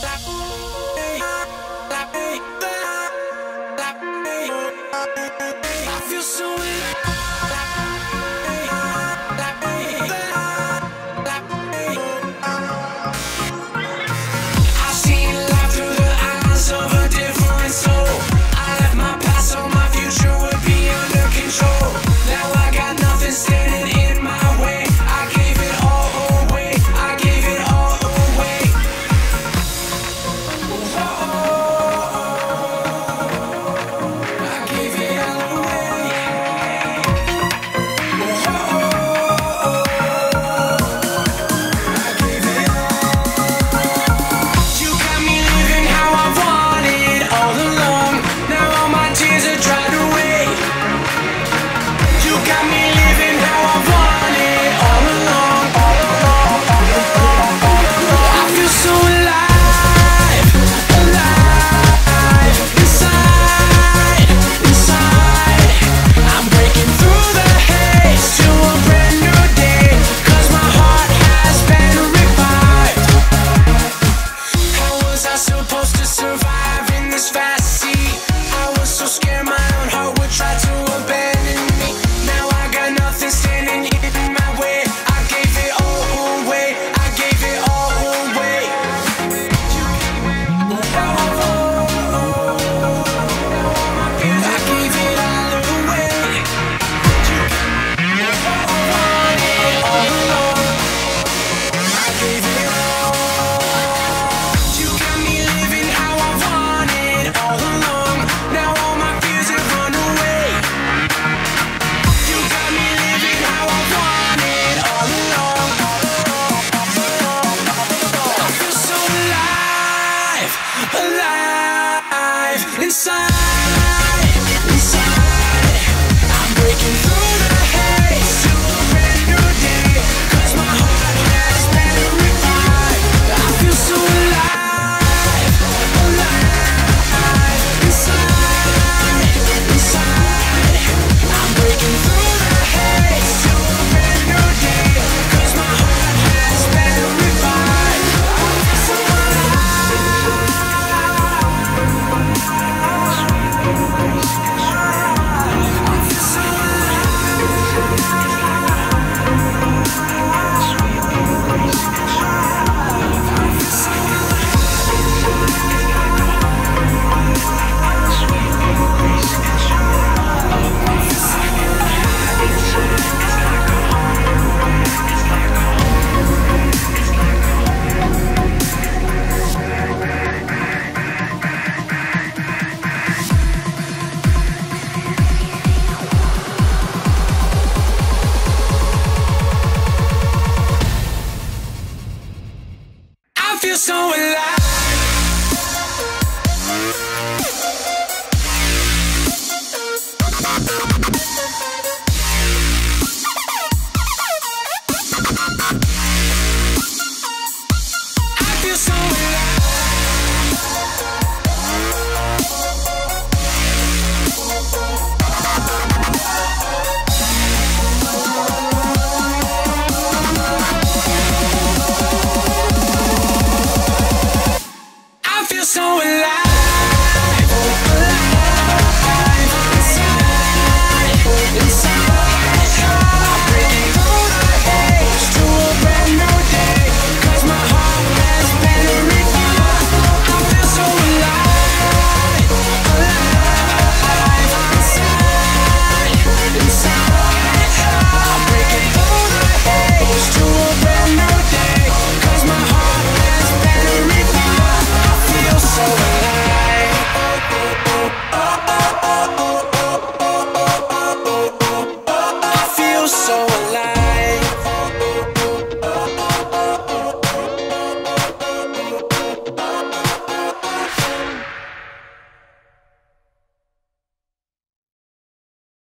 I feel so I've seen life through the eyes of a different soul. I left my past so my future would be under control. Now I got nothing standing in my way. I gave it all away. I gave it all away. I gave it all away. I gave it all. You got me living how I wanted all along. Now all my tears are dried away. You got me living how I wanted all along. I feel so alive, alive, inside, inside. I'm breaking through the haze to a brand new day, 'cause my heart has been revived. How was I supposed to survive in this fast sea? I was so scared my own heart would try to abandon me. Now I got nothing standing in my way. I gave it all away. I gave it all away. I gave it all away. All along. I gave it all. You got me living how I wanted all along. Now all my fears have run away. You got me living how I wanted all along. I feel so alive, alive, inside, inside. I'm breaking through the haze to a brand new day, 'cause my heart has been revived. I feel so alive, alive, inside, inside. I'm breaking through the haze to a brand new day, 'cause my heart has been revived. I feel so alive. I feel so alive.